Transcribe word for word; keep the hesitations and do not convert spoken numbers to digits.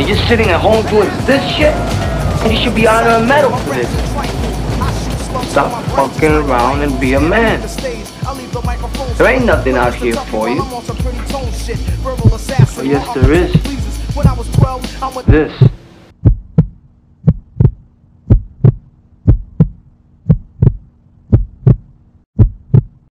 And you're sitting at home doing this shit? You should be honored a medal for this. Stop fucking around and be a man. There ain't nothing out here for you. Oh yes, there is. This.